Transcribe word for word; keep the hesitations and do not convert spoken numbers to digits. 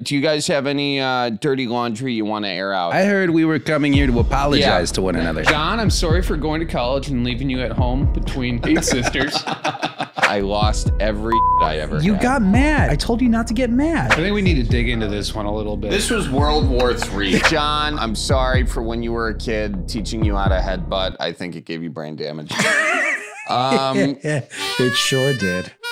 Do you guys have any uh, dirty laundry you want to air out? I heard we were coming here to apologize yeah. to one another. John, I'm sorry for going to college and leaving you at home between eight sisters. I lost every I ever You had. got mad. I told you not to get mad. I think we need to dig into this one a little bit. This was World War Three. John, I'm sorry for when you were a kid teaching you how to headbutt. I think it gave you brain damage. um, It sure did.